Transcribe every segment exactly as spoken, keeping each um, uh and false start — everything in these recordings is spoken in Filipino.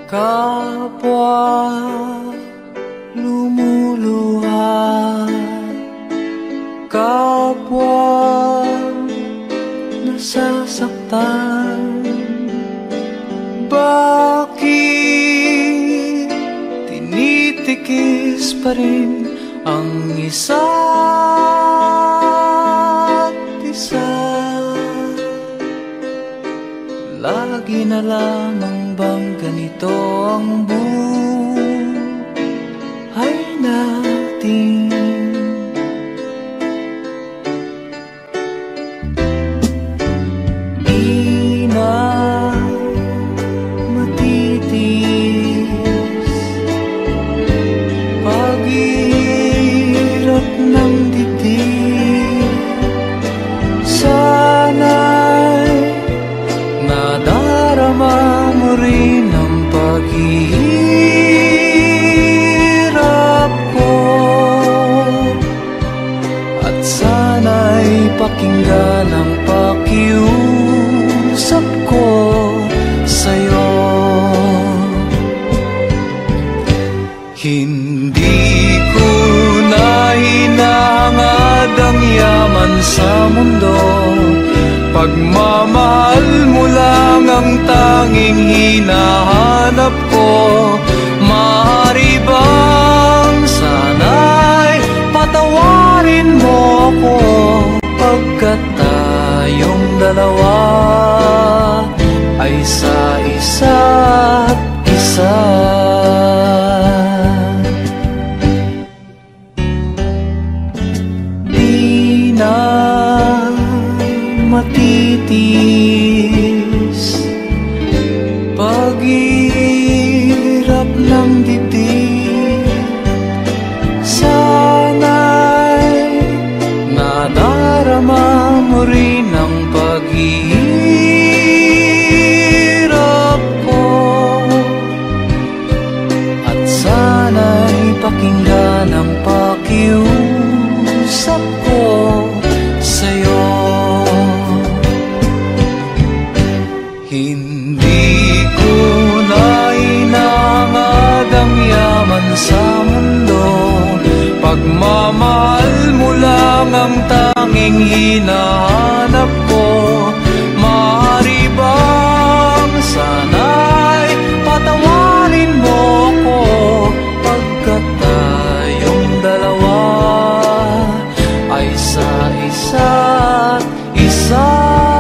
kapwa lumuluha, kapwa nasasaktan. Bakit tinitikis pa rin ang isa't isa? Lagi na lamang bang ganito ang buhay natin? Di na matitis paghirap ng dibdib. Sana'y nadarama mo rin ang paghihirap ko, at sana'y pakinggan ang pakiusap ko sa'yo. Hindi ko na hinahangad ang yaman sa mundo, pagmamahal mo lang ang tanging hinahanap ko. Maaari bang sana'y patawarin mo ako, pagkat tayong dalawa ay sa isa't isa. Di na matitis paghirap ng dibdib. Sana'y nadarama mo rin ang paghihirap ko, at sana'y pakinggan ang pakiusap ko sa'yo. Hindi ko na hinahangad ang yaman sa mundo, pagmamahal mo lang ang tanging hinahanap ko. Maaari bang sana'y patawarin mo ko, pagkat tayong dalawa ay sa isa't isa.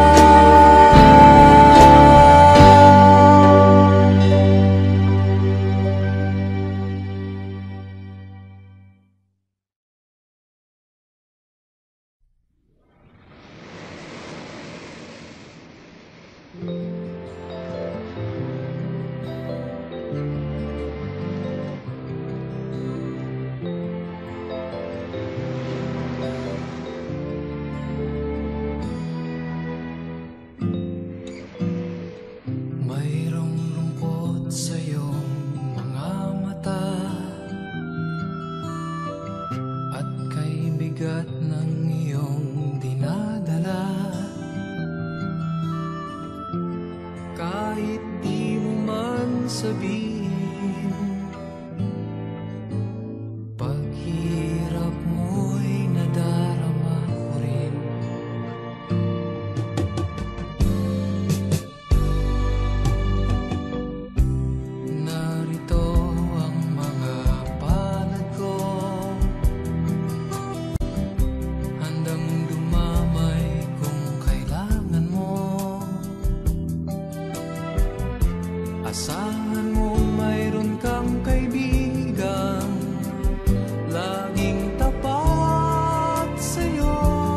Asahan mo mayroon kang kaibigan, laging tapat sa'yo.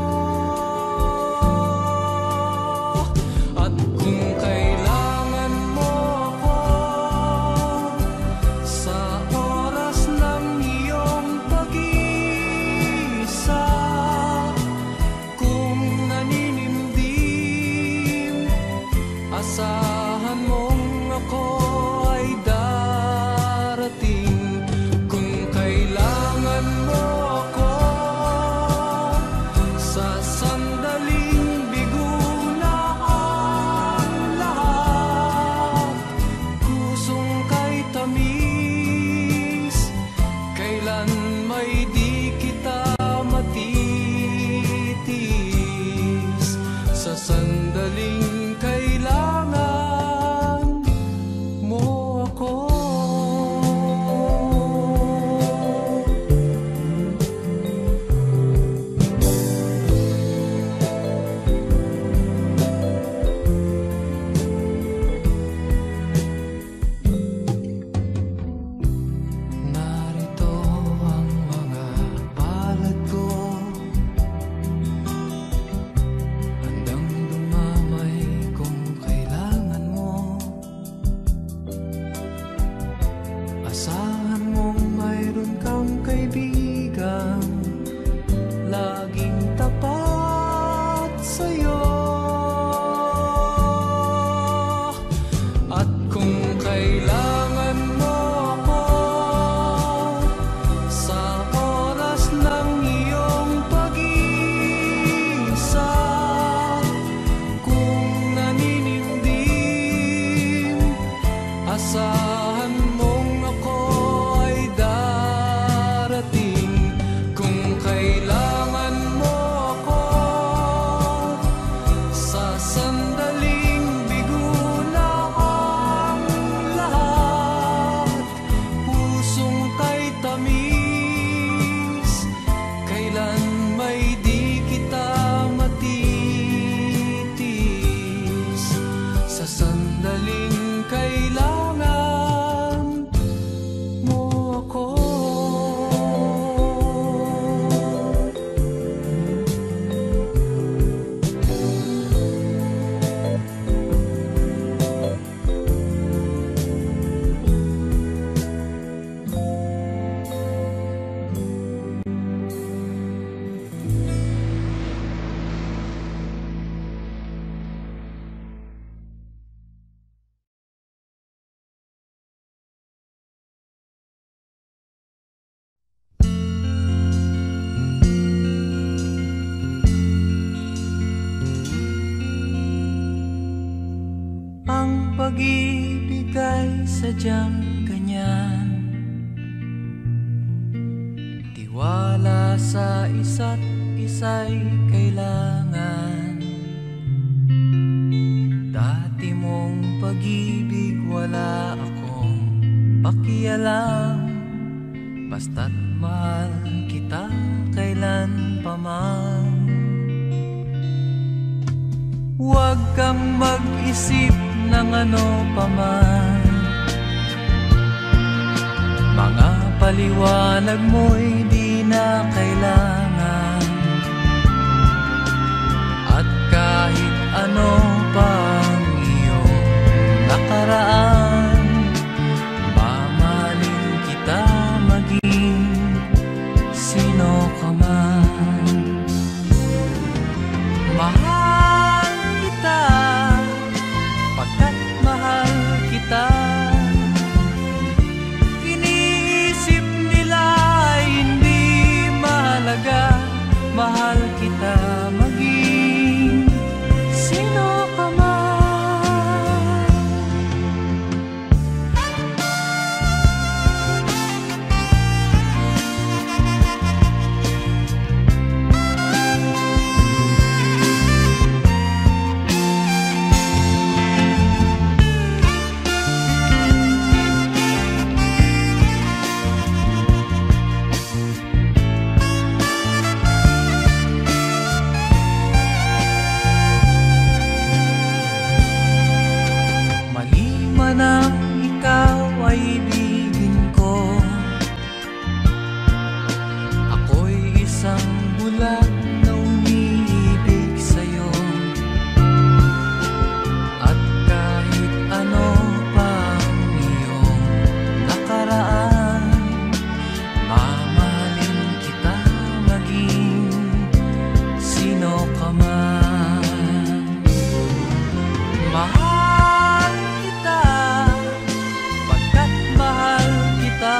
At kung kailangan mo ako sa oras ng iyong pag-iisa, kung naninimdim, asahan mong ako ay darating. Kung kailangan mo ako sa sandaling bigo na ang lahat, kusong kay sadyang ganyan. Tiwala sa isa't isa'y kailangan. Dati mong pag-ibig wala akong pakialam. Basta't mahal kita kailan pa man. Huwag kang mag-isip ng ano pa man. Mga paliwanag mo'y di na kailangan. At kahit ano pang iyong nakaraan, mamahalin kita maging sino ka man. Mahal kita pagkat mahal kita. Iniisip nila hindi mahalaga. Mahal kita maging sino ka man. Nang ikaw ay ibigin ko, ako'y isang bulag na umiibig sa'yo. At kahit ano pang iyong nakaraan, mamahalin kita maging sino ka man. Mahal kita pagkat mahal kita.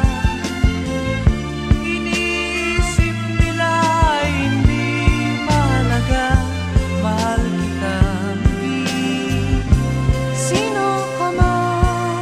Iniisip nila hindi mahalaga. Mahal kita maging sino ka man.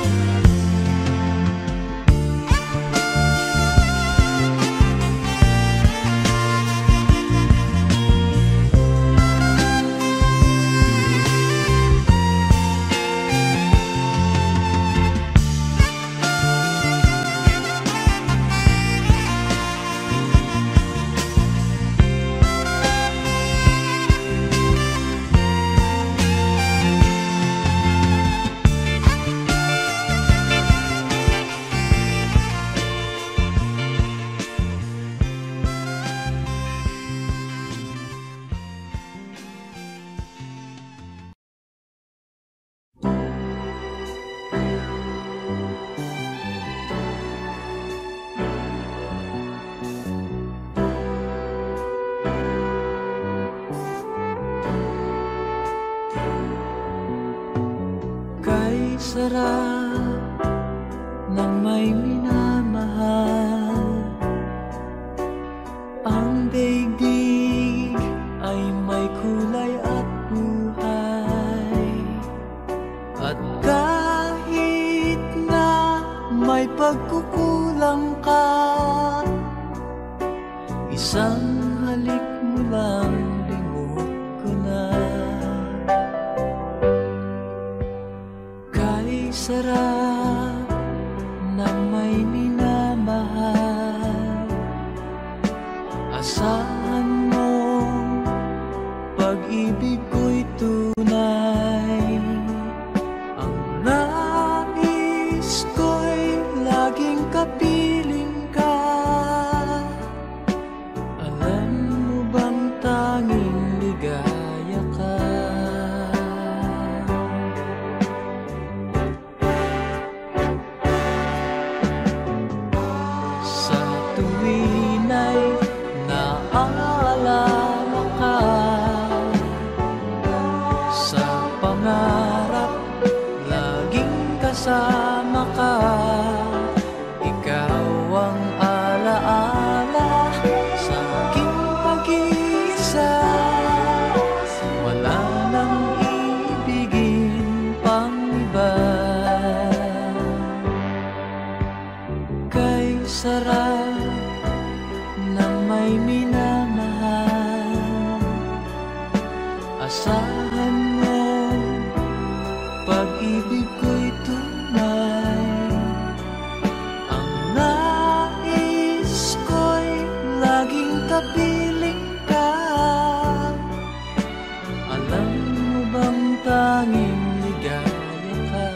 Kay sarap ng may minamahal. Ang daigdig ay may kulay at buhay. At kahit na may pagkukulang ka, isang halik mo lang limot ko na. Kay sarap ng may minamahal, asahan mo pag-ibig ko'y tunay. Ang nais ko'y laging kapiling ka. Alam mo bang tanging ligaya ka? Sa tuwin ay naaalala ka, sa pangarap laging kasama ka. Ikaw ang alaala sa aking pag-iisa. Wala nang ibigin pang iba. Asahan mo, pag-ibig ko'y tunay. Ang nais ko'y laging kapiling ka. Alam mo bang tanging ligaya ka?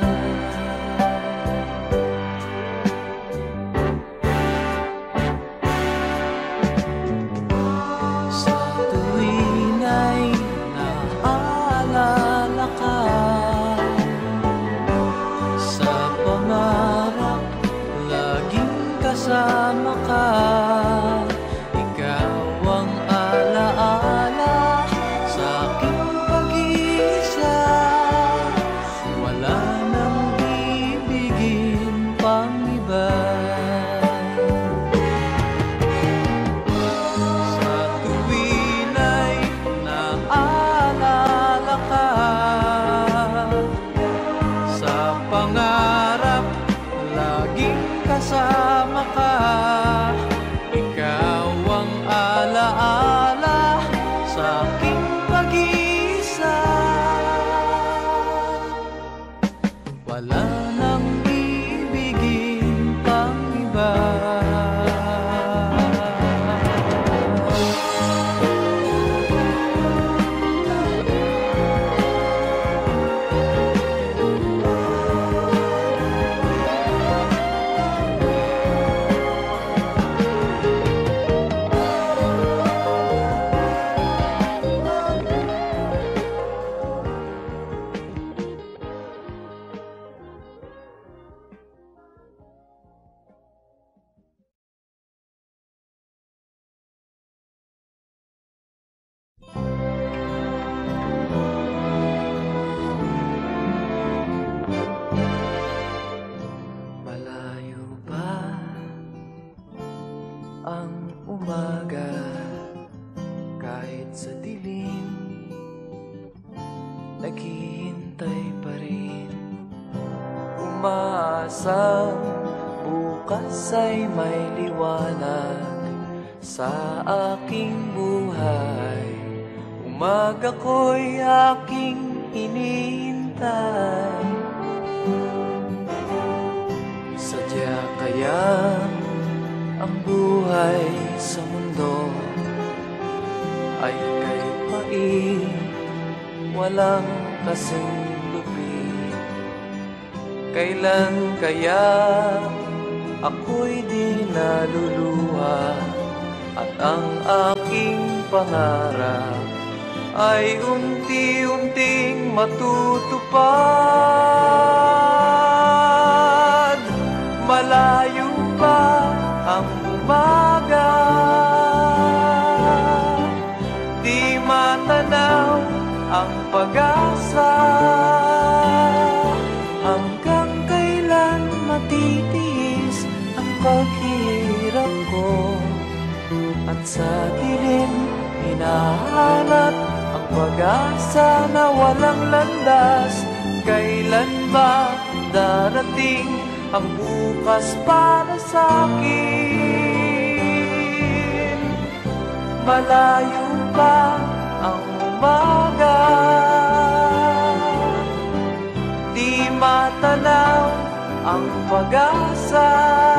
Sa tuwin ay naaalala ka, sa pangarap laging kasama ka. Ikaw ang alaala sa aking pag-iisa. Wala nang ibigin pang iba. Sa tuwin ay naaalala ka, sa pangarap laging kasama ka. Ikaw ang alaala sa aking pag-iisa. Wala nang ibigin pang iba. Malayo pa ang umaga, kahit sa dilim naghihintay pa rin. Umaasang bukas ay may liwanag sa aking buhay. Umaga ko'y aking hinihintay. Sadya kaya ang buhay sa mundo ay kay pait, walang kasing lupit. Kailan kaya ako'y di naluluha at ang aking pangarap ay unti-unting matutupad. Malayo pa ang umaga, di matanaw ang pag-asa. Hanggang kailan matitiis ang paghihirap ko, at sa dilim hinahanap ang pag-asa na walang landas. Kailan ba darating ang bukas para sa'kin? Malayo pa ang umaga, di matanaw ang pag-asa.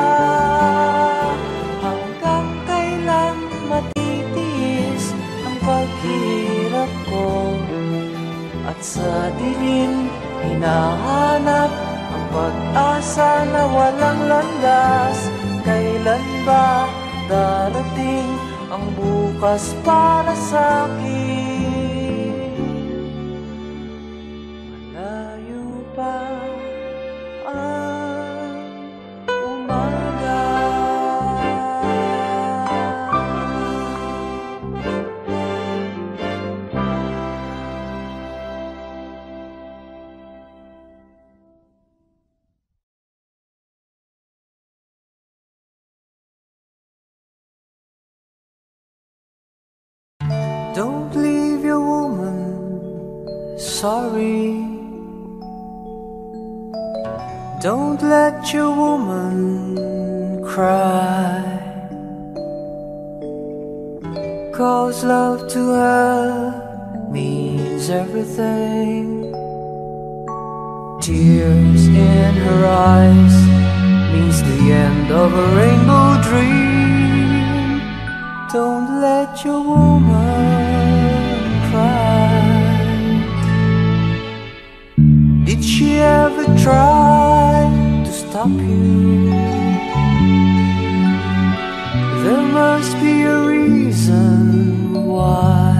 Hanggang kailan matitiis ang paghirap ko, at sa dilim hinahanap ang pag-asa na walang landas. Kailan ba darating ang bukas para sa'kin? Malayo pa ang umaga. Don't leave your woman, sorry. Don't let your woman cry, 'cause love to her means means everything. Tears in her eyes means the end of a rainbow dream. Don't let your woman cry. Did she ever try to stop you? There must be a reason why.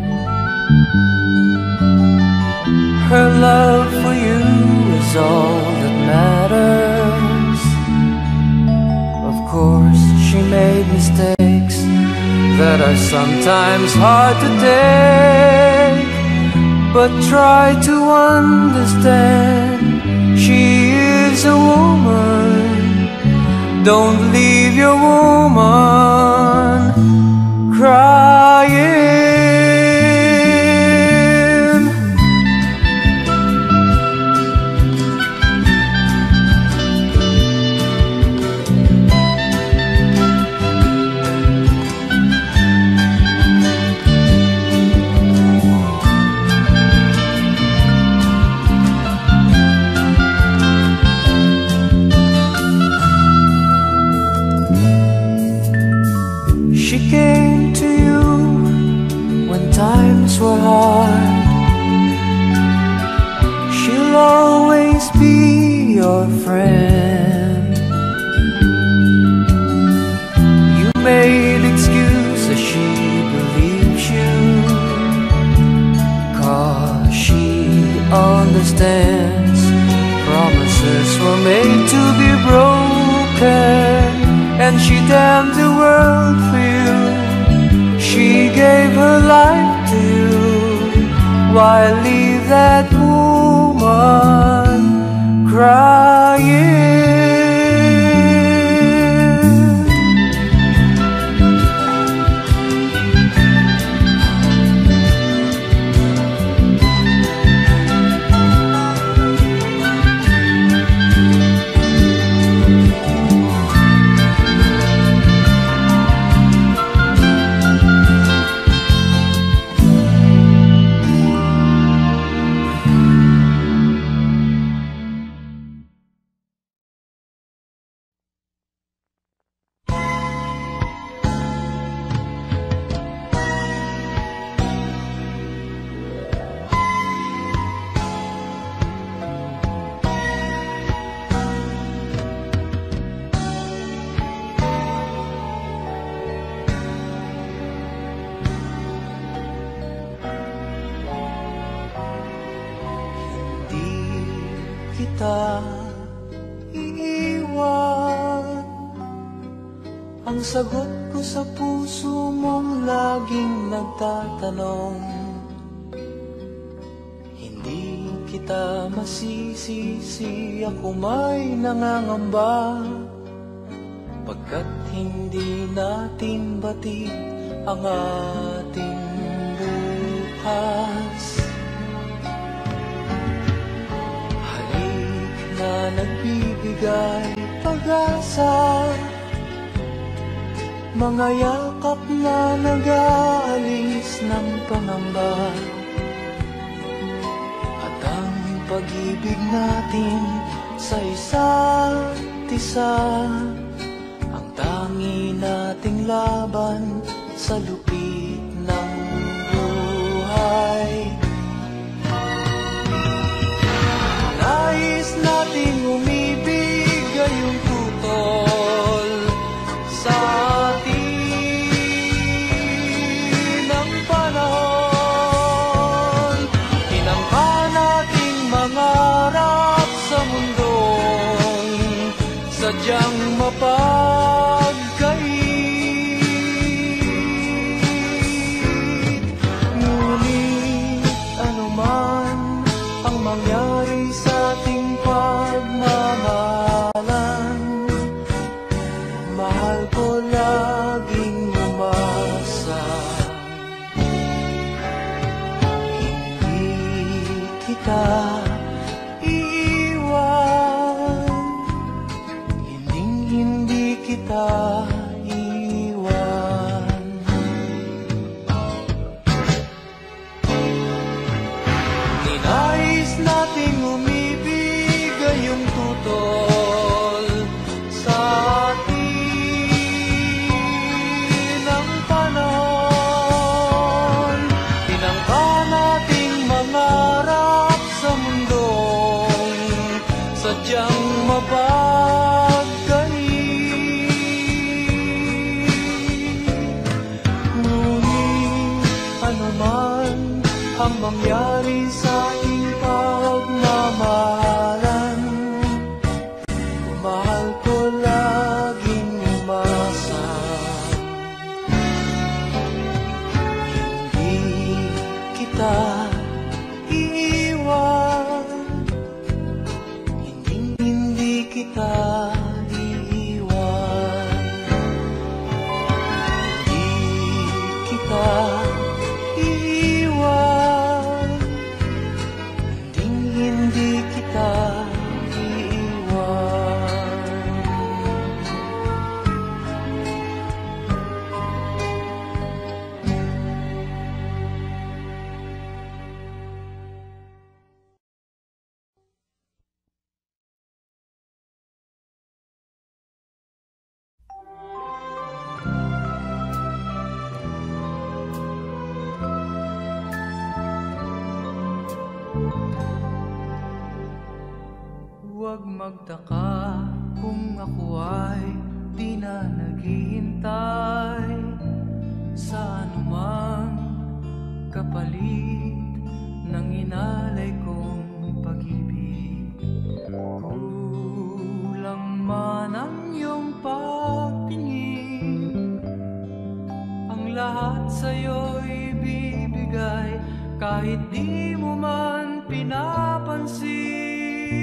Her love for you is all that matters. Of course, she made mistakes that are sometimes hard to take, but try to understand, she is a woman. Don't leave your woman crying. She came to you when times were hard. She'll always be your friend. You made excuses, she believes you, 'cause she understands promises were made to be broken. And she damned the world for you. She gave her life to you. Why leave that woman crying? Kita iiwan. Ang sagot ko sa puso mong laging nagtatanong. Hindi kita masisisi, ako may nangangamba, pagkat hindi natin batid ang ating bukas. Na nagbibigay pag-asa, mga yakap na nag-aalis ng pangamba, at ang pag-ibig natin sa isa't isa, ang tangi nating laban sa lupit ng buhay. Nais nating umibig gayong tutol sa atin ang panahon. Tinangka nating mangarap sa mundong sadyang mapagkait. Ngunit anuman ang mangyari sa ating pagmamahalan, mahal ko laging umasa. Hindi kita iiwan, hinding hindi kita iiwan. ang mangyari sa ating pagmamahalan. Mahal ko laging umasa, hindi kita iiwan, hindi, hindi kita iiwan, hindi kita iiwan, hindi, hindi kita iiwan. Huwag magtaka kung ako ay di na naghihintay sa anumang kapalit ng inalay kong pag-ibig. Kulang man ang iyong pagtingin, ang lahat sa'yo'y bibigay kahit di mo man pinapansin.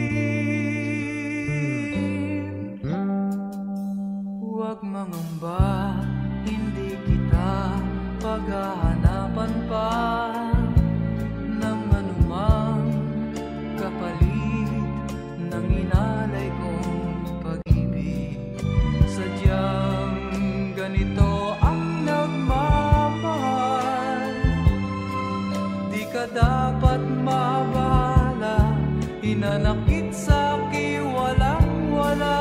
Huwag mangamba, hindi kita paghahanapan pa ng anumang kapalit ng inalay kong pag-ibig. Sadyang ganito ang nagmamahal, di ka dapat mabahala, hinanakit sa'ki walang wala.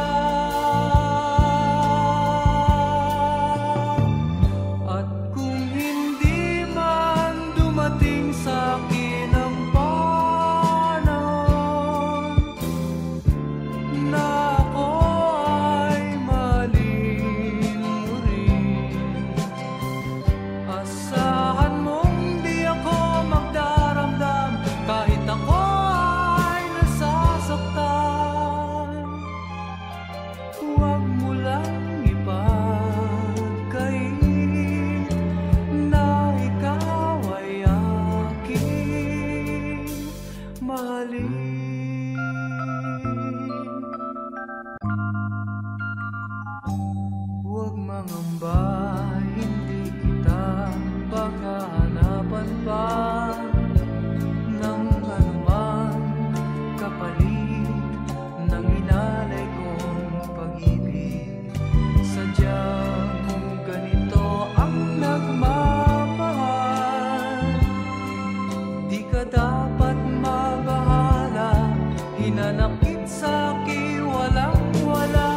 Huwag mangamba, hindi kita paghahanapan pa ng anumang kapalit ng inalay kong pag-ibig. Sadyang ganito ang nagmamahal, di ka dapat mabahala, hinanakit sa'ki walang wala.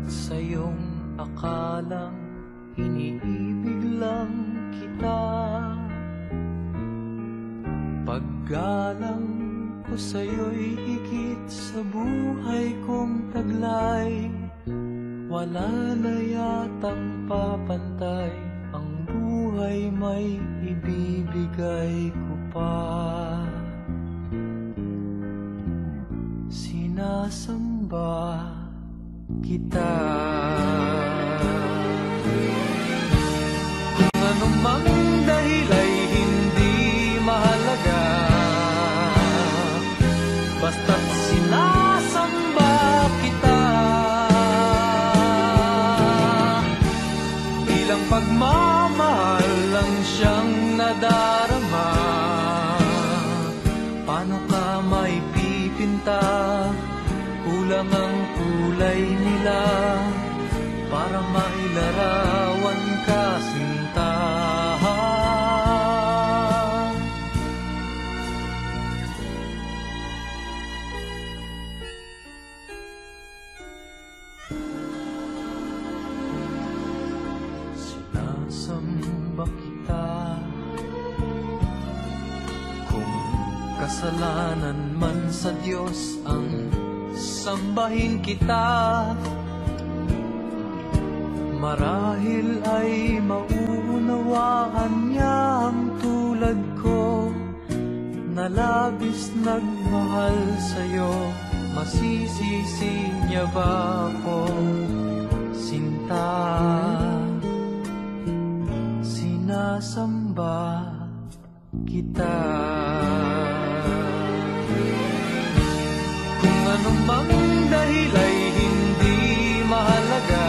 sa iyong akalang iniibig lang kita. Paggalang ko sa'yo'y higit sa buhay kong taglay. Wala na yatang papantay, ang buhay may ibibigay ko pa. Sinasamba kita. Kung anumang dahil ay hindi mahalaga, basta't sinasamba kita. Bilang pagmamahal lang siyang nadarama. Paano ka maipipinta? Kulang ang kulay nila para mailarawan ka, sinta. Sinasamba kita. Kung kasalanan man sa Diyos ang sambahin kita, marahil ay mauunawaan niya ang tulad ko na labis nagmahal sa'yo. Masisisi niya ba ako, sinta? Sinasamba kita. Kung anumang dahil ay hindi mahalaga,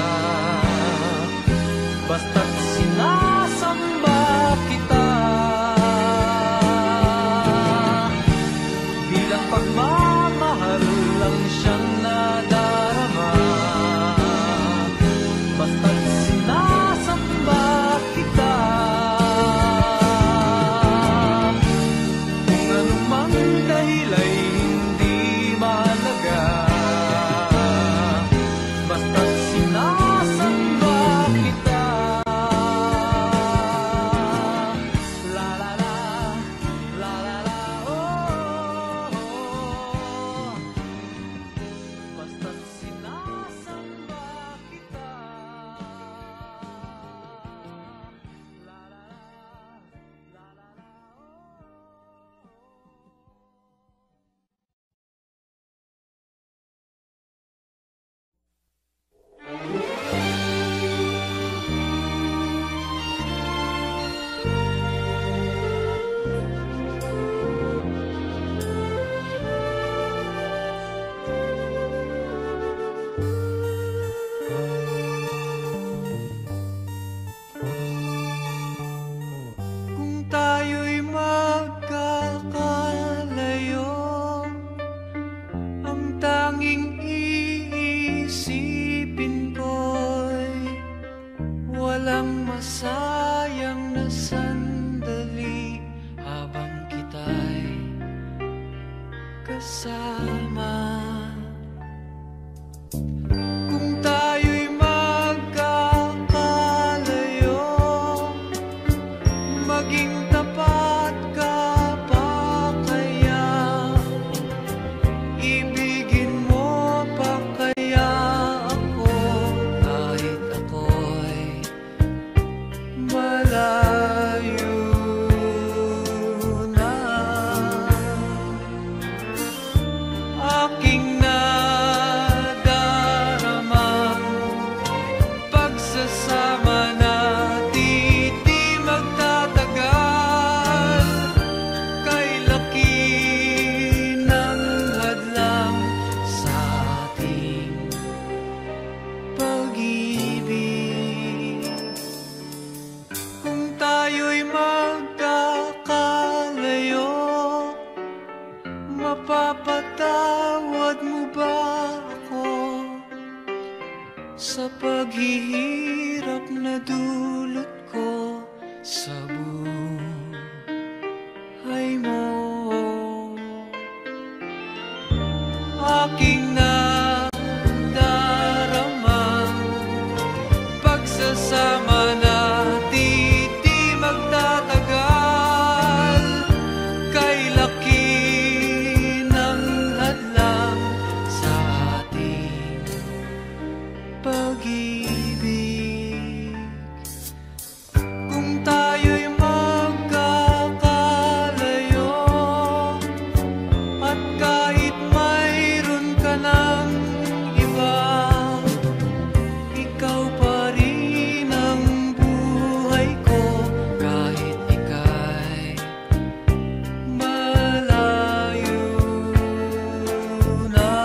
basta't sinasamba kita. Bilang pagmamahal lang siyang nadarama. Basta't sinasamba kita. Kung anumang dahil ay hindi mahalaga, basta't sinasamba kita. La la la, la la la, oh, oh. Basta't sinasamba kita. La la la, la la la, kung tayo'y magkakalayo, ang tanging iisipin ko'y walang masayang na sandali habang kita'y kasama. Kung tayo'y magkakalayo, maging tapat ka pa kaya? Ibigin mo pa kaya ako kahit ako'y malayo na? Aking nadaramang pagsasama natin di magtatagal. Kay laki ng hadlang sa ating pag-ibig. Kung tayo'y magkakalayo, mapapatawad mo ba ako sa paghihirap na dulot ko sa buhay mo? Aking nadarama pag-ibig. Kung tayo'y magkakalayo at kahit mayroon ka ng iba, ikaw pa rin ang buhay ko kahit ika'y malayo na.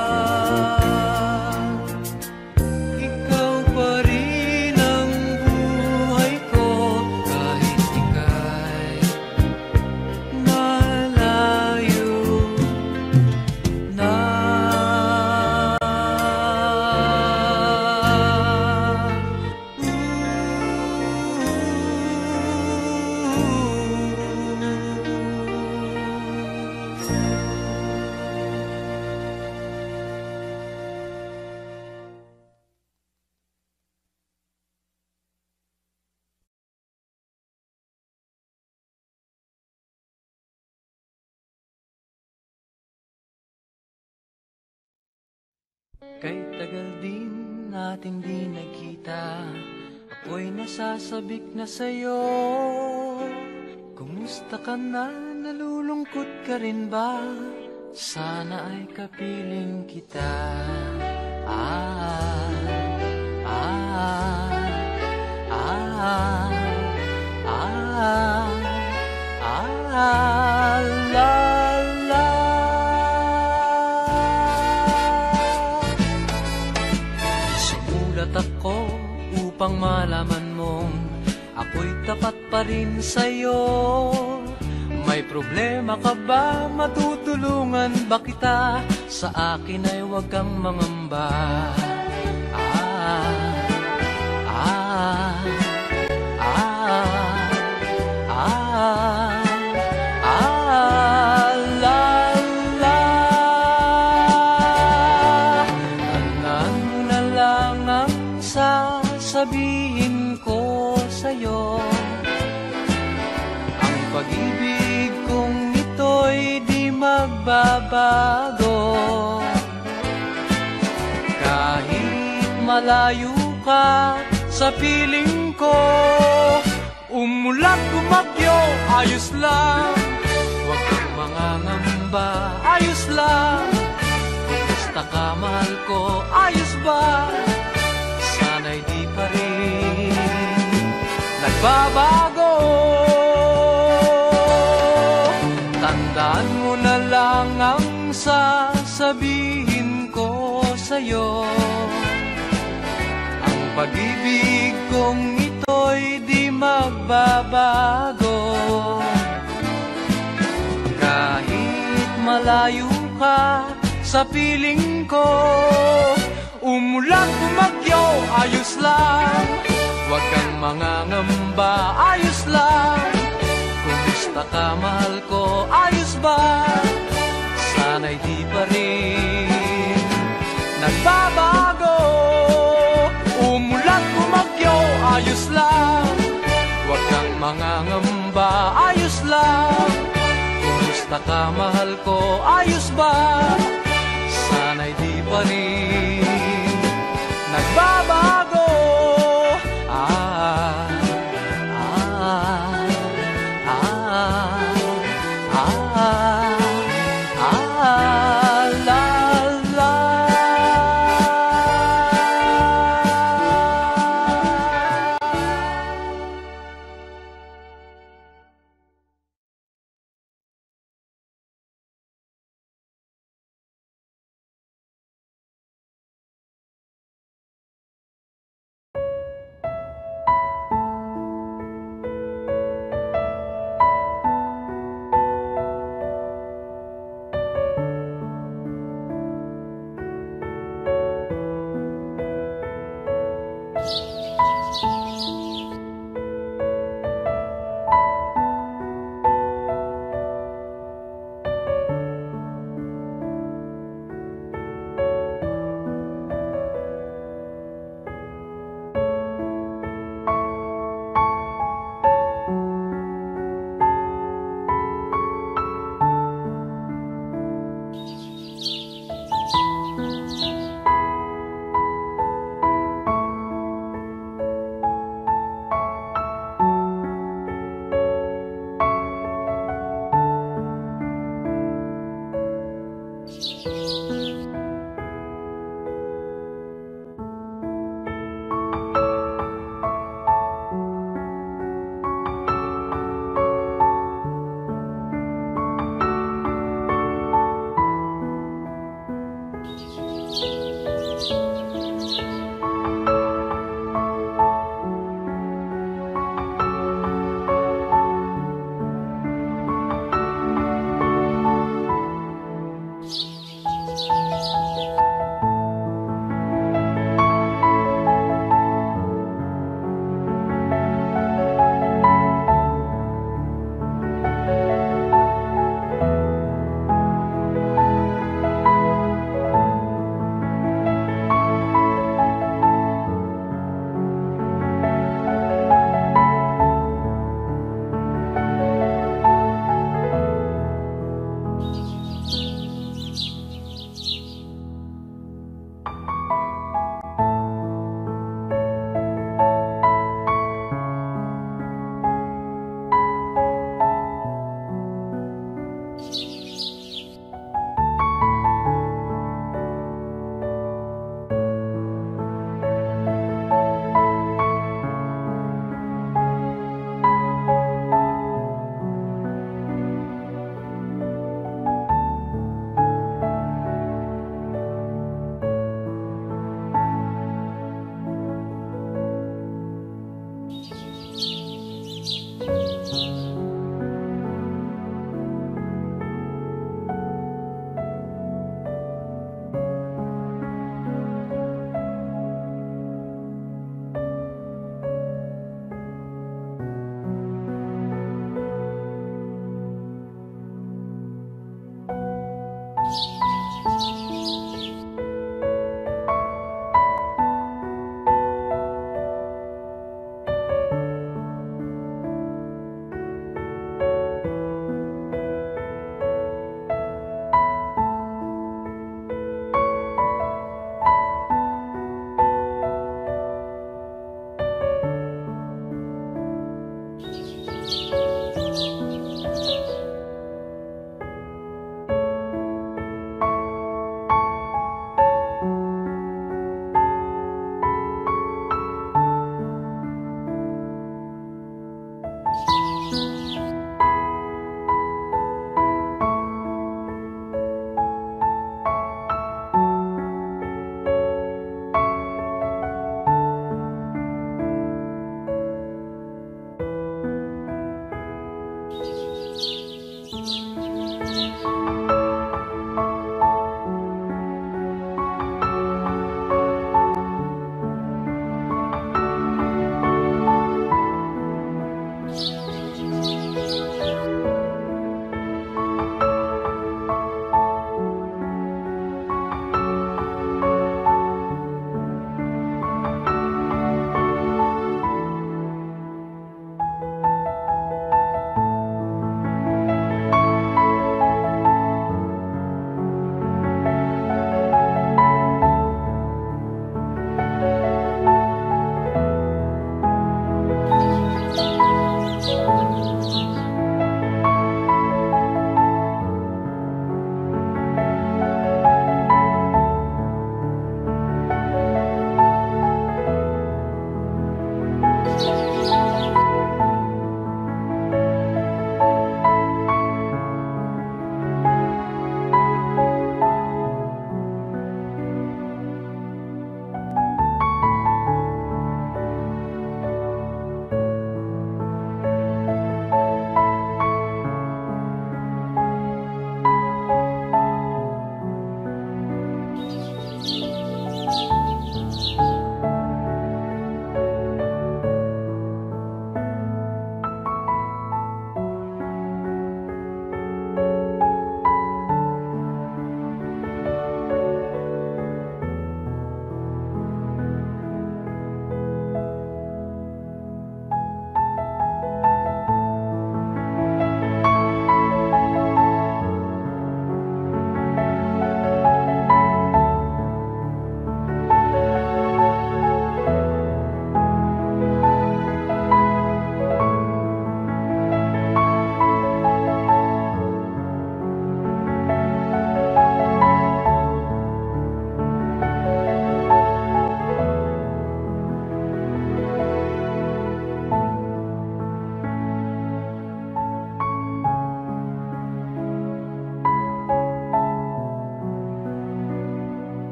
Ikaw pa rin ang buhay ko kahit ika'y malayo na. Kay tagal din natin di nagkita, ako'y nasasabik na sa'yo. Kumusta ka na? Nalulungkot ka rin ba? Sana ay kapiling kita. Ah, ah, ah, ah, ah, la, la. Sumulat ako upang malaman mong ako'y tapat pa rin sa'yo. May problema ka ba? Matutulungan ba kita? Sa akin ay huwag kang mangamba. Ah, ah, ah, ah, ah, la, la. Tandaan mo na lang ang sasabihin ko sa'yo. Ang pag-ibig kong ito'y di magbabago. Kahit malayo ka sa piling ko, umulan bumagyo, ayos lang. Huwag kang mangangamba, ayos lang. Kumusta ka, mahal ko, ayos ba? Sana'y di pa rin nagbabago. Tandaan mo na lang ang sasabihin ko sa'yo. Ang pag-ibig kong ito'y di magbabago. Kahit malayo ka sa piling ko, umulan bumagyo, ayos lang. Huwag kang mangangamba, ayos lang. Kumusta ka, mahal ko, ayos ba? Sana'y di pa rin nagbabago. Umulan bumagyo, ayos lang. Huwag kang mangangamba, ayos lang. Kumusta ka, mahal ko, ayos ba? Sana'y di pa rin nagbabago. Ah, ah, ah, ah, ah, la, la.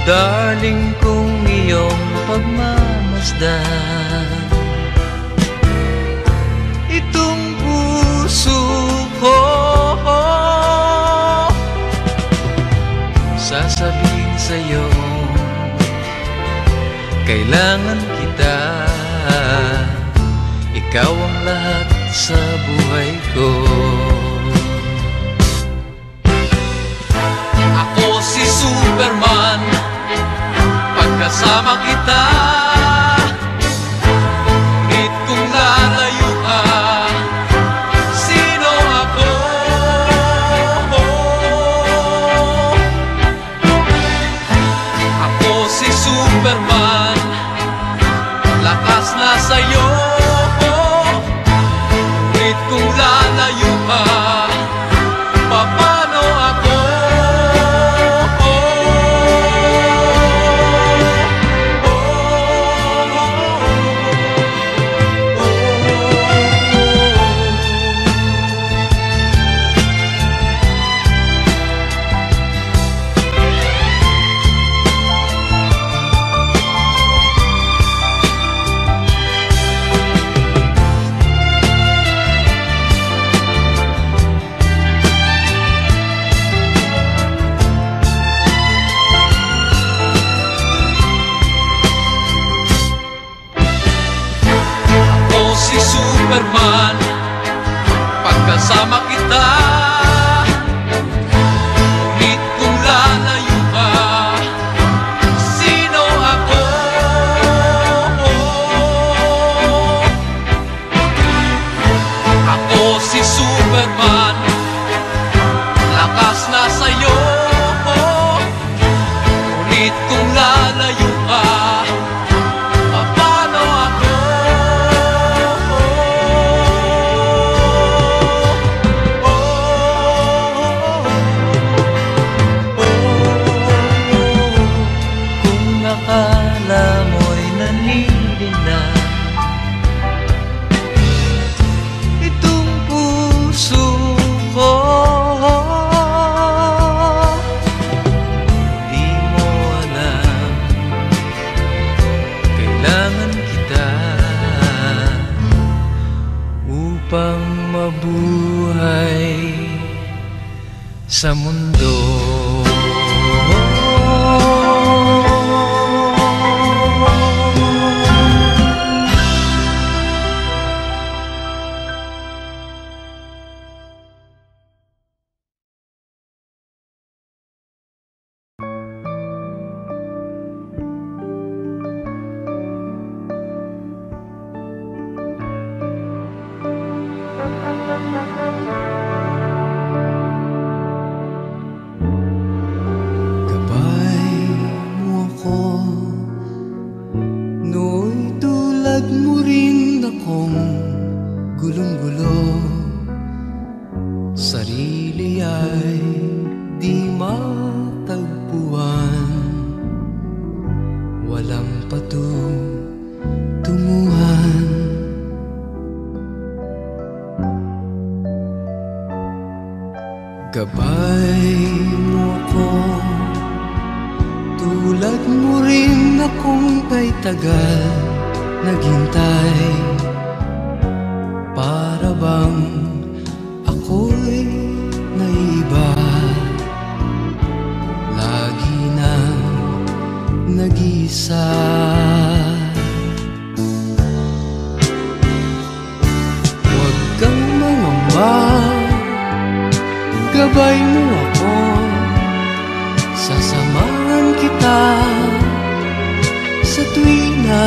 Darling kong iyong pagmamasdan, itong puso ko sasabihin sa'yo, kailangan kita. Ikaw ang lahat sa buhay ko. Ako si Superman, pagkasama kita. Ngunit kung lalayo ka, sino ako? Ako si Superman, lakas na sa'yo. Ngunit kung lalayo ka, paano ako? Si Superman, pagkasama kita. Ngunit kung lalayo ka, sino ako? Ako si Superman, lakas na sa'yo. Ngunit kung lalayo ka, paano ako? Akala mo'y nalilina, itong puso ko. Di mo alam, kailangan kita upang mabuhay sa mundo. Sarili ay di matagpuan, walang patutunguhan. Gabay mo ko, tulad mo rin akong kay tagal naghintay. Para bang ako'y naiba, lagi nang nag-isa. Huwag kang mangamba, gabay mo ako, sasamahan kita sa tuwina.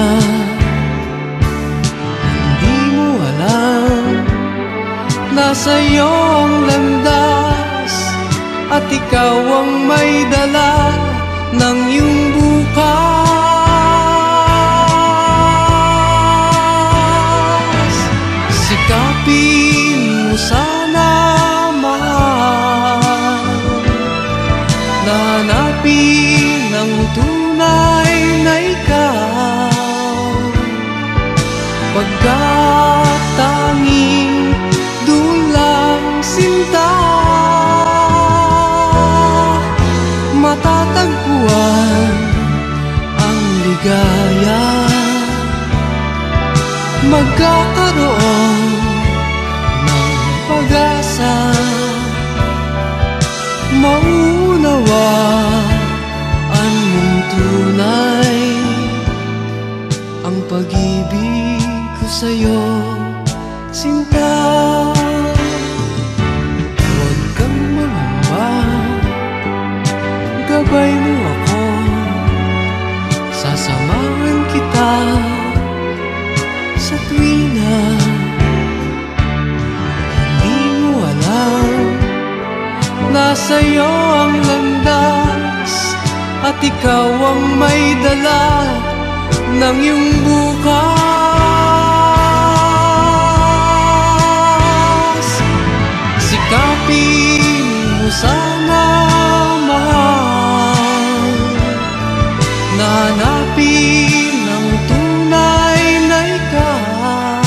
Hindi mo alam, nasa'yo ang landas, at ikaw ang may dala ng iyong bukas. Sikapin mo sana, mahal, na hanapin ang tunay na ikaw, pagkat tanging doon lang sinta matatagpuan magkakaroon ng pag-asa. Maunawaan mong tunay ang pag-ibig ko sa'yo, sinta. Huwag kang mangamba, gabay mo ako, sasamahan kita sa tuwina. Hindi mo alam, nasa'yo ang landas, at ikaw ang may dala ng iyong bukas. Sikapin mo sana, mahal, na hanapin ang tunay na ikaw,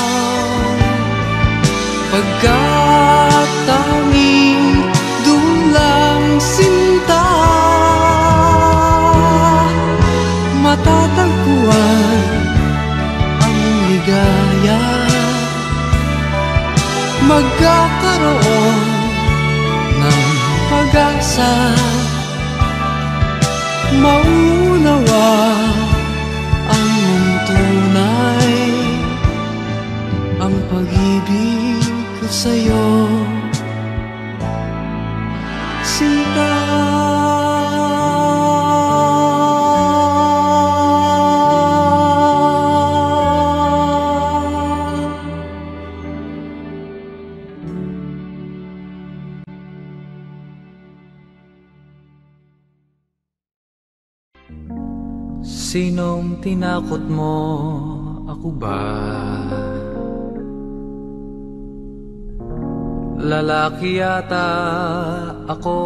pagkat tanging dulang sinta matatagpuan ang ligaya. Magkakaroon ng pag-asa, maunawa ang mong tunay ang pag-ibig ko sa'yo, sinta. Sinong tinakot mo? Ako ba? Lalaki yata ako,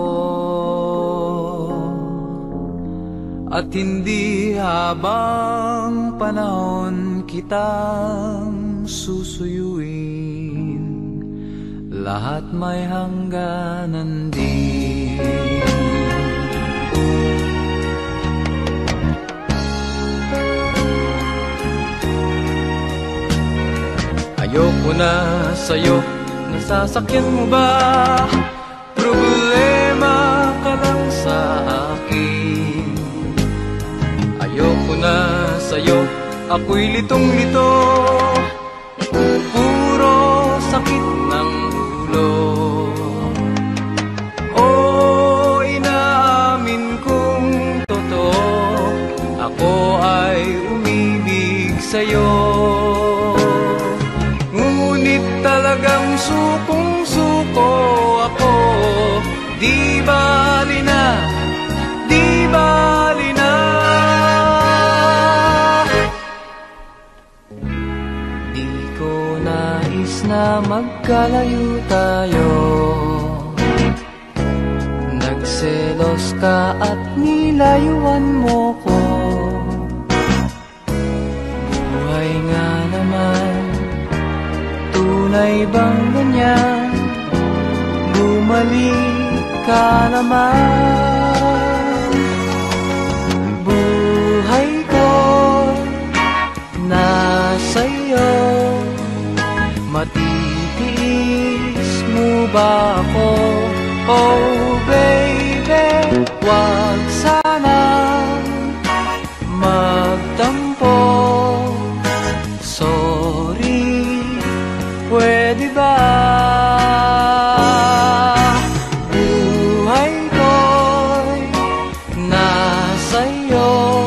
at hindi habang panahon kitang susuyuin. Lahat may hangganan din. Ayoko na sa'yo, nasasakyan mo ba? Problema ka lang sa akin. Ayoko na sa'yo, ako'y litong-lito, puro sakit ng ulo. Oh, inaamin kong totoo, ako ay umibig sa'yo. Talagang sukong-suko ako, di bali na, di bali na. Di ko nais na magkalayo tayo, nagselos ka at nilayuan mo ko. Buhay nga naman, tunay bang ganyan? Bumalik ka naman. Buhay ko nasa'yo, matitiis mo ba ako? Oh baby, wag sanang magtampo. Sorry, pwede ba? Buhay ko'y nasa'yo,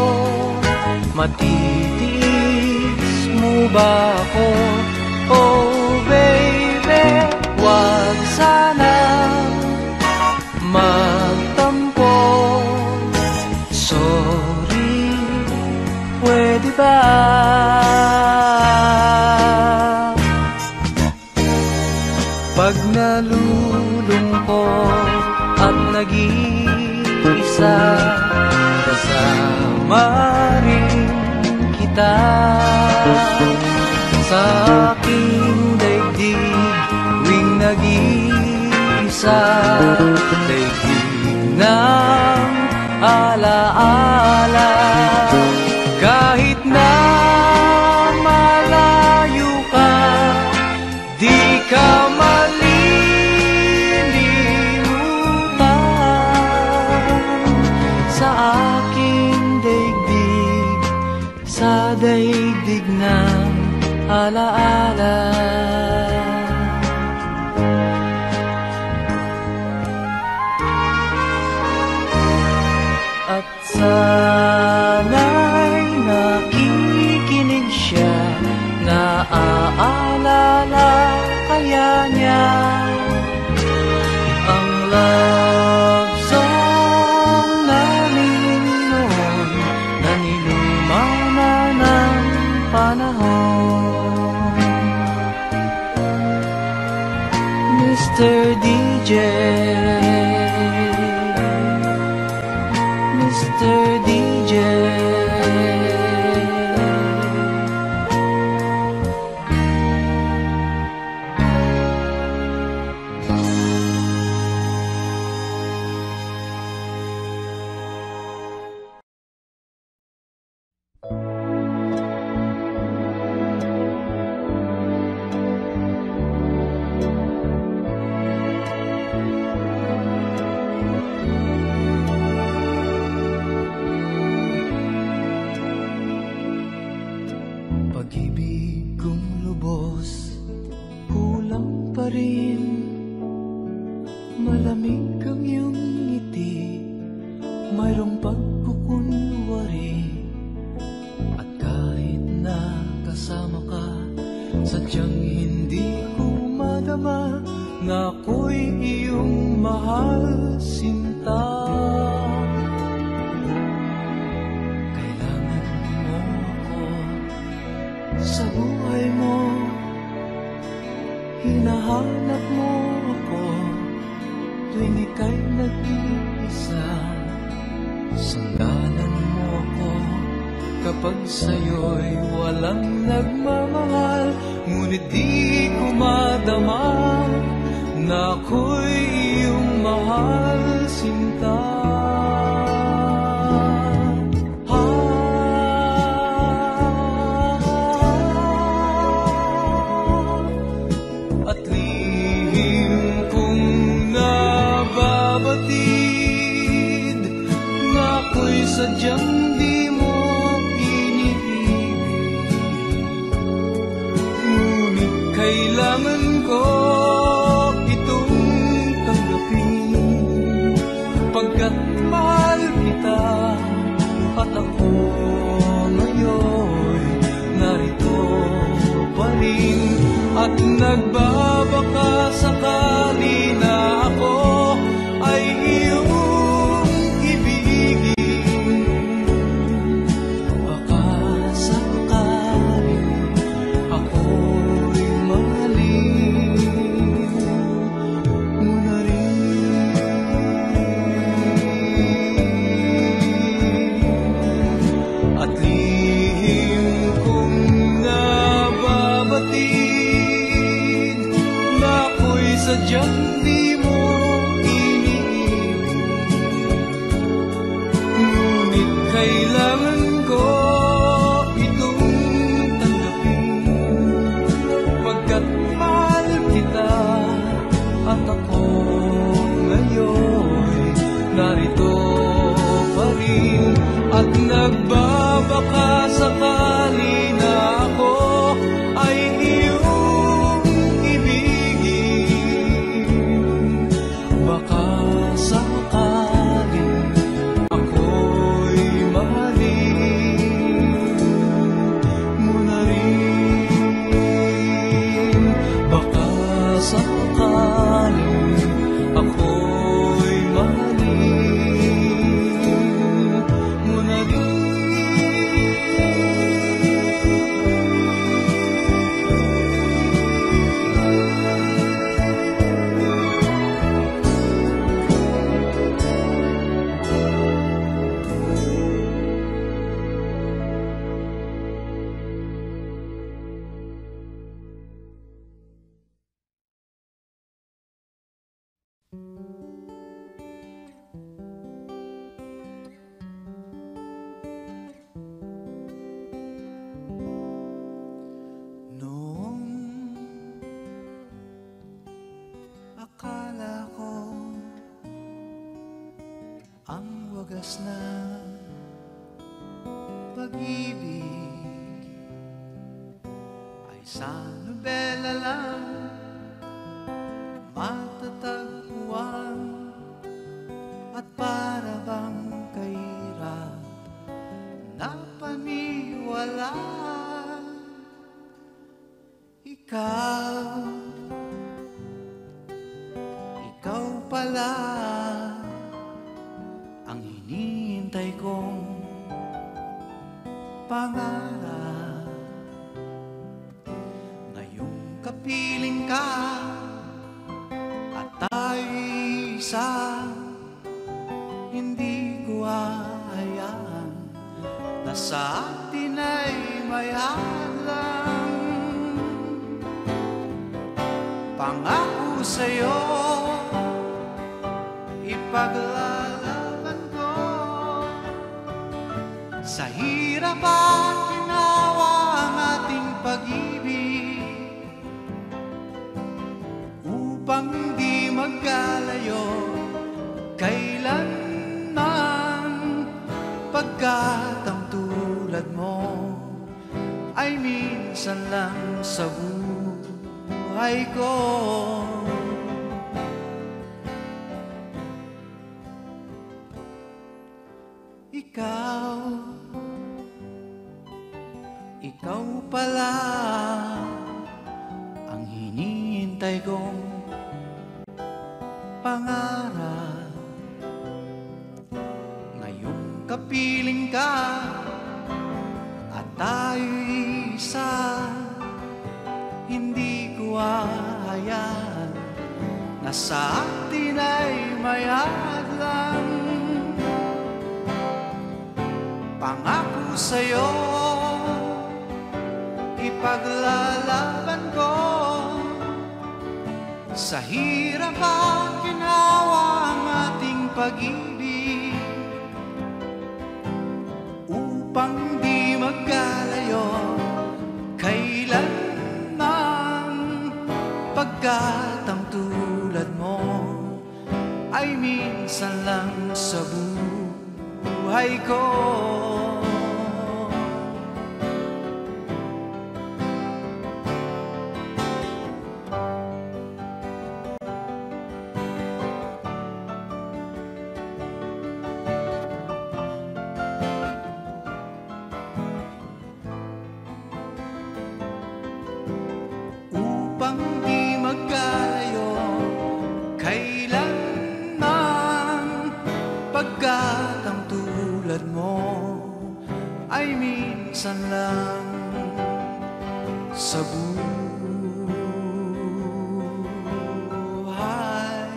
matitiis mo ba ako? Oh baby, wag sana magtampo. Sorry, pwede ba? Pag nalulungkot at nag-iisa, kasama rin kita sa aking daigdig. Tuwing nag-iisa, daigdig ng alaala. Kahit na malayo ng alaala. At sana'y nakikinig siya, naaalala kaya niya ang love song namin noon na nilumaw na ng panahon. Mister D J, Mister D J, pag-ibig kong lubos, kulang pa rin. Malamig ang iyong ngiti, mayroong pagkukunwari. At kahit na kasama ka, sadyang hindi ko madama na ako'y iyong mahal, sinta. Sa buhay mo, hinahanap mo ako tuwing ika'y nag-iisa. Sanggalan mo ako kapag sa'yo'y walang nagmamahal. Ngunit di ko madama na ako'y iyong mahal, sinta. Sadyang di mo iniibig, ngunit kailangan ko itong tanggapin, pagkat mahal kita. At ako ngayon narito pa rin, at nagbabaka sakali na ako ay iyong ibigin. Sadyang di mo iniibig, ngunit kailangan ko itong tanggapin, pagkat mahal kita. At ako ngayon narito pa rin, at nagbabaka sakali na ako ay iyong ibigin. Baka sakaling ako'y mahalin mo na rin. Baka sakaling ako'y mahalin mo na rin. wagas na pag-ibig Isang nobela lang matatagpuan, at para bang kahirap na paniwalaan. Ikaw, ikaw pala ang hinihintay kong pangarap. Ngayong kapiling ka at tayo'y isa, hindi ko hahayaan na sa atin ay may hadlang. Pangako sa'yo, ipaglalaban ko sa hirap at ginawa ang ating pag-ibig, upang hindi magkalayo kailanman, pagkat ang tulad mo ay minsan lang sa buhay ko. Ikaw, ikaw pala ang hinihintay kong pangarap. Ngayong kapiling ka at tayo'y isa, hindi ko hahayaan na sa atin ay may hadlang. Pangako sa'yo, ipaglalaban ko sa hirap at ginawa ang ating pag-ibig, upang di magkalayo kailanman, pagkat ang tulad mo ay minsan lang sa buhay ko. Upang di magkalayo kailanman, pagkat ang tulad mo ay minsan lang sa buhay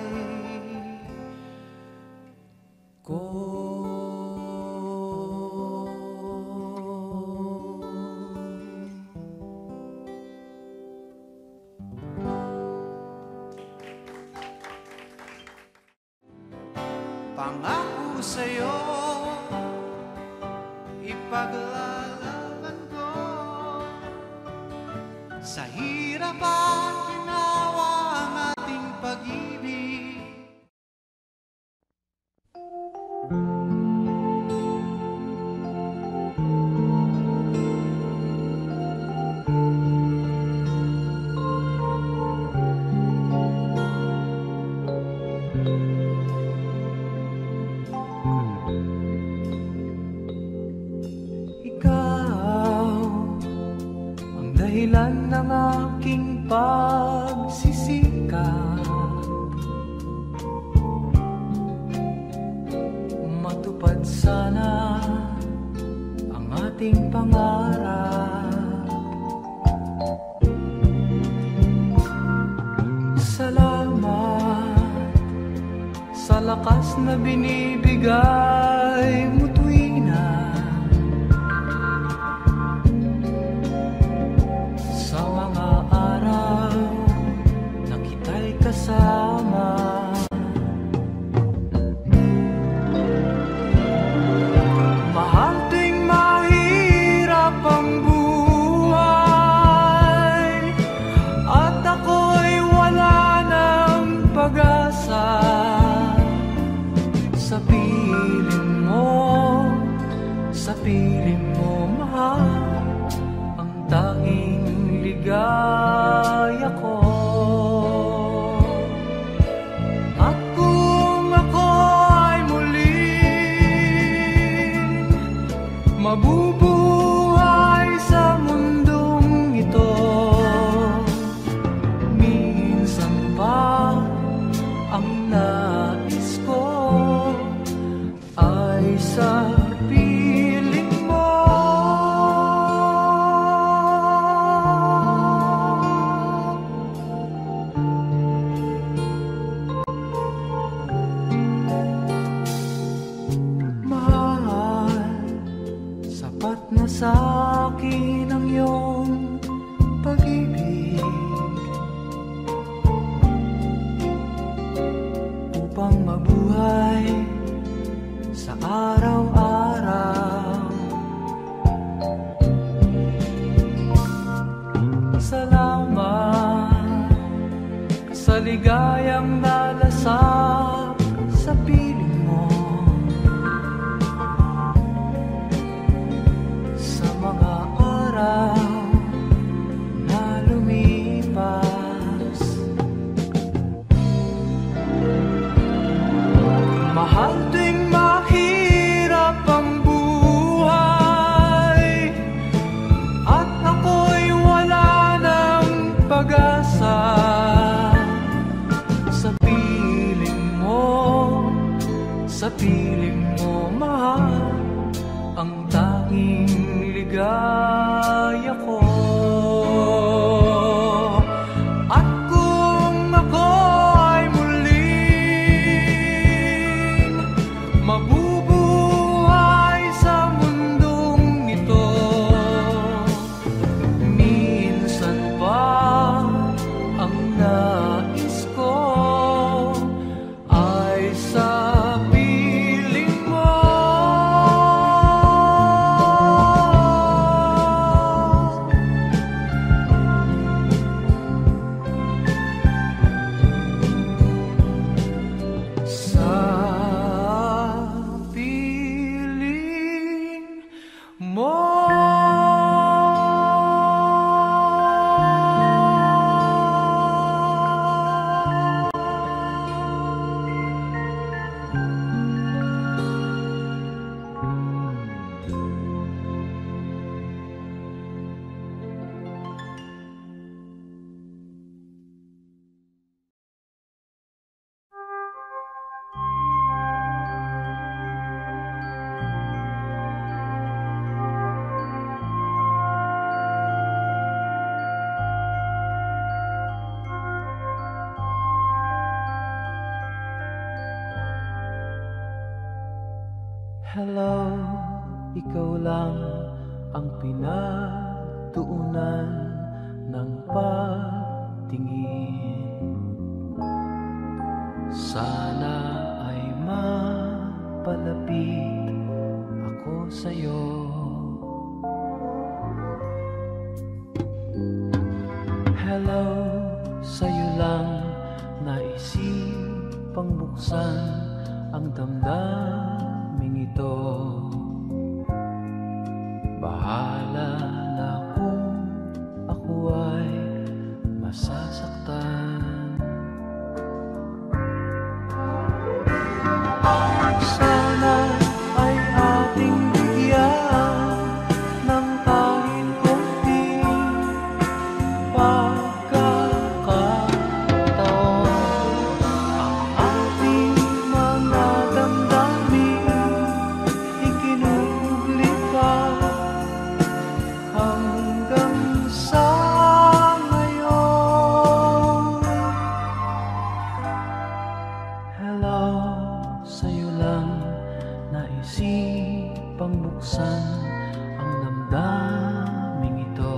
ko. Pangako sa'yo, ipaglalaban ko sa hirap at ginawa ang ating pag-ibig. Dahilan ng aking pagsisikap, matupad sana ang ating pangarap. Salamat sa lakas na binibigay mo tuwing na kasama. Mahal tuwing mahirap ang buhay, at ako'y wala ng pag-asa. Sa piling mo, sa piling mo, mahal, ang tanging ligaya ko. At kung ako ay muling mabubuhay sa mundong ito, minsan pa ang nais ko ay sa piling mo. Mahal, sapat na sa akin ang iyong pag-ibig upang mabuhay sa araw-araw. Salamat sa ligayang nalasap sa piling mo, sa mga araw na lumipas. Mahal, tuwing mahirap ang buhay at ako'y wala ng pag-asa, sa piling mo, sa piling mo, mahal, ang tanging ligaya ko. At kung ako ay muling mabubuhay sa mundong ito, minsan pa ang nais ko ay sa piling mo. Sa piling mo. Hello, ikaw lang ang pinagtuunan ng pagtingin. Sana ay mapalapit ako sa'yo. Hello, sa'yo lang naisipang buksan ang damdamin ito. Bahala na kung ako ay masasaktan. Sana ay ating bigyan ng kahit konting pagkakataon. Ang ating mga damdamin ikinupublika hanggang sa ngayon. Hello, sa'yo lang naisipang buksan ang damdaming ito.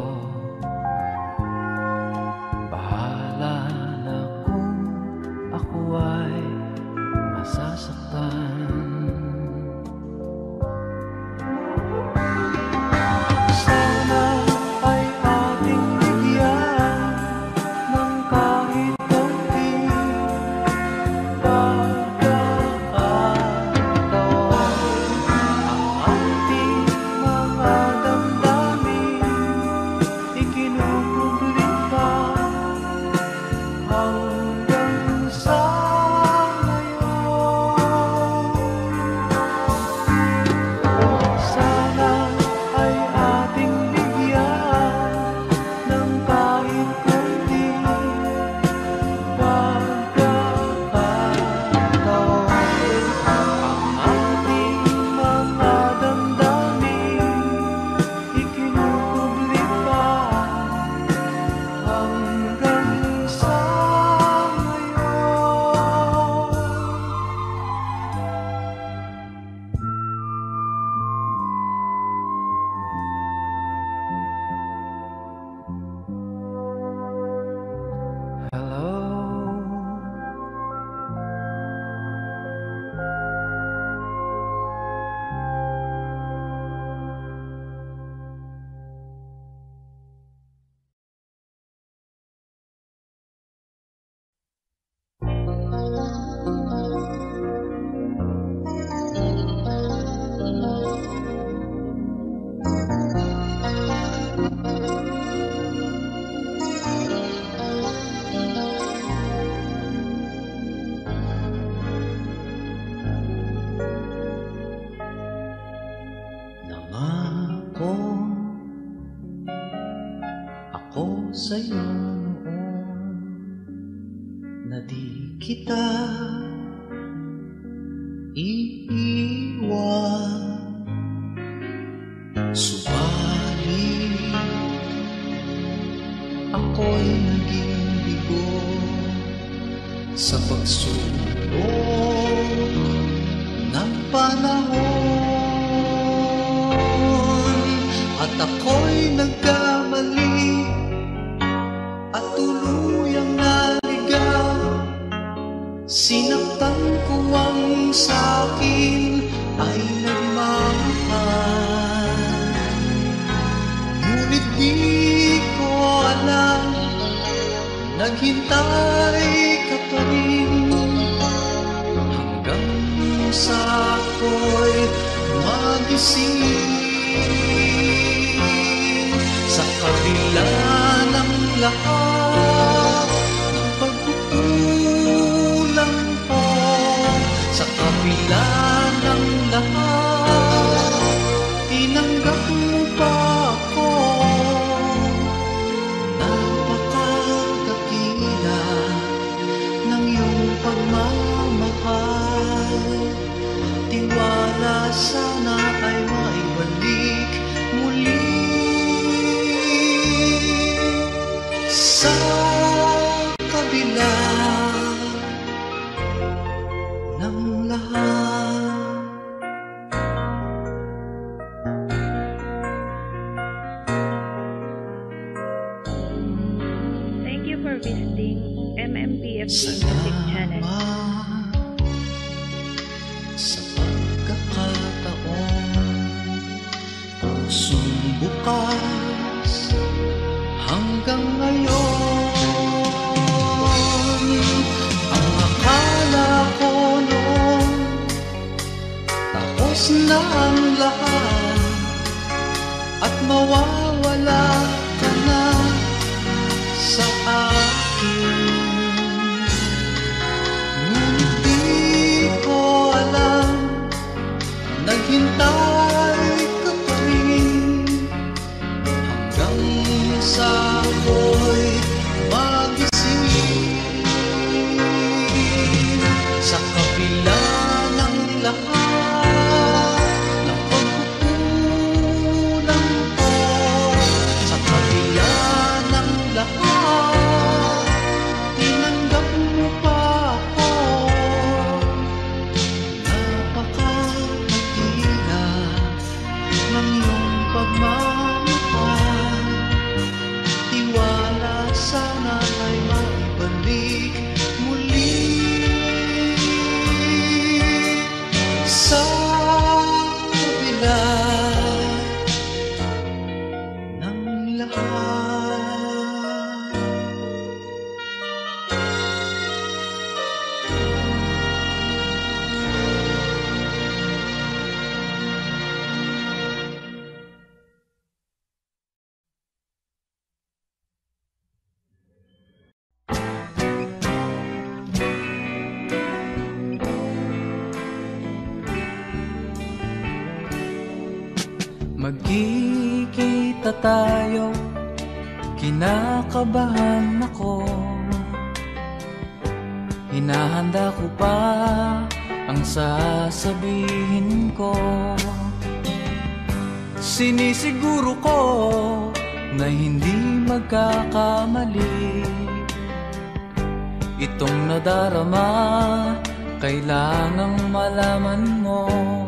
Bahala na kung ako ay masasaktan. Sana ay ating bigyan ng kahit konting pagkakataon. Ang ating mga damdamin sa'yo noon na di kita iiwan. Subalit ako'y naging bigo sa pagsulong ng panahon, at ako'y nagkamali at tuluyang naligaw. Sinaktan ko ang sa'kin ay nagmamahal, ngunit di ko alam, naghintay ka pa rin hanggang sa ako'y magising. Sa kabila ng lahat ng pagkukulang ko, sa kabila ng lahat, tinanggap mo pa ako. Napakadakila ng iyong pagmamahal, tiwala sana ay maibalik muli. Sa kabila ng lahat. Thank you for visiting M M P F D Music Channel. Sa pagkakataon, pusong bukas hanggang ngayon. Ang akala ko noon tapos na ang lahat at mawawala ka na sa akin. Ngunit di ko alam, naghintay ka pa rin hanggang sa ako'y magising. Sa kabila ng lahat ng pagkukulang ko, sa kabila ng lahat, tinanggap mo pa ako. Napakadakila ng iyong pagmamahal, tiwala sana ay maibalik muli. Sa kabila ng lahat. Magkikita tayo, kinakabahan ako. Hinahanda ko pa ang sasabihin ko. Sinisiguro ko na hindi magkakamali. Itong nadarama, kailangang malaman mo.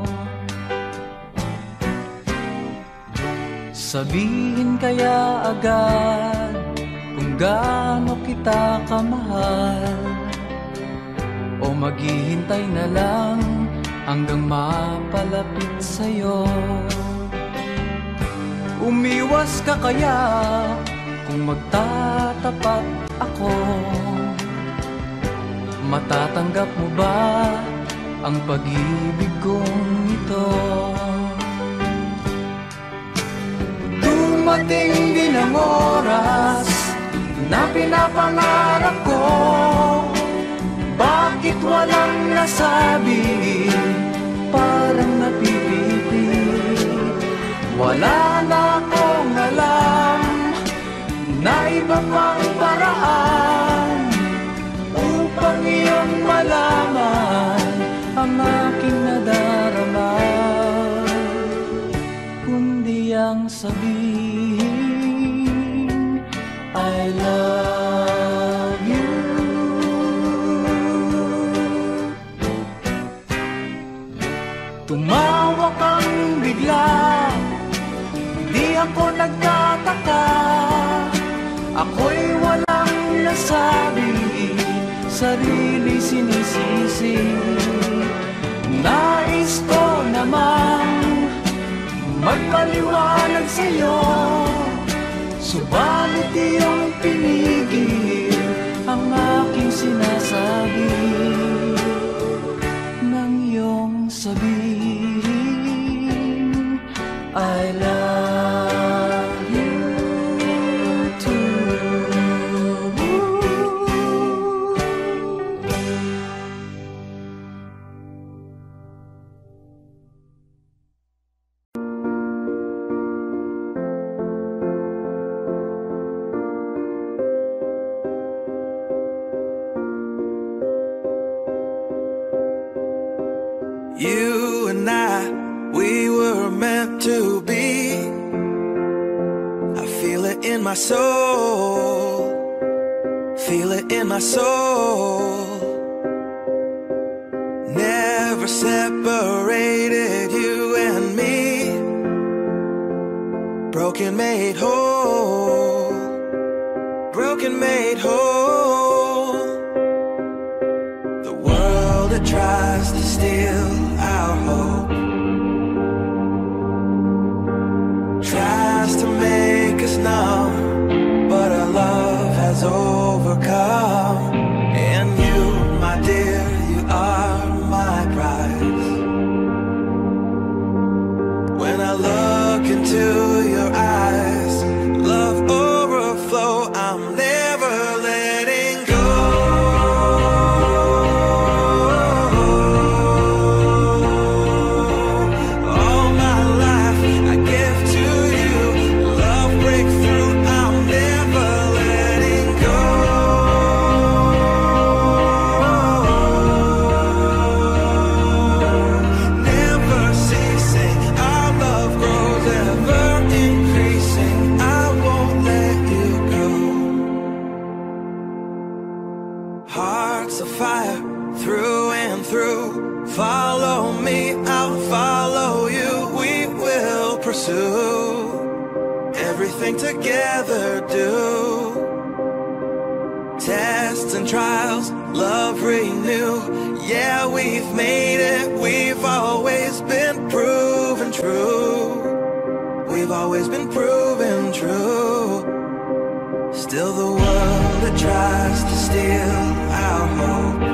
Sabihin kaya agad kung gaano kita kamahal, o maghihintay na lang hanggang mapalapit sa'yo. Umiwas ka kaya kung magtatapat ako? Matatanggap mo ba ang pag-ibig kong ito? Dumating din ang oras na pinapangarap ko. Bakit walang nasabi? Parang napipilit. Wala na akong alam na ibang sabihin I love you. Tumawa kang bigla, di ako nagtataka. Ako'y walang nasabing sarili sinisisi. Nais ko namang magpaliwanag sa'yo, subalit iyong pinigil ang aking sinasabi. Nang iyong sabihin I love you too. You and I, we were meant to be. I feel it in my soul, feel it in my soul. Never separated, you and me. Broken made whole, broken made whole. The world that tries to steal our hope tries to make us numb, but our love has overcome. And you, my dear, you are my prize. When I look into your eyes, love overflow, I'm never letting go. Hearts of fire through and through. Follow me, I'll follow you. We will pursue everything together, do tests and trials, love renew. Yeah, we've made it, we've always been proven true. We've always been proven true. Still the world that tries to steal our hope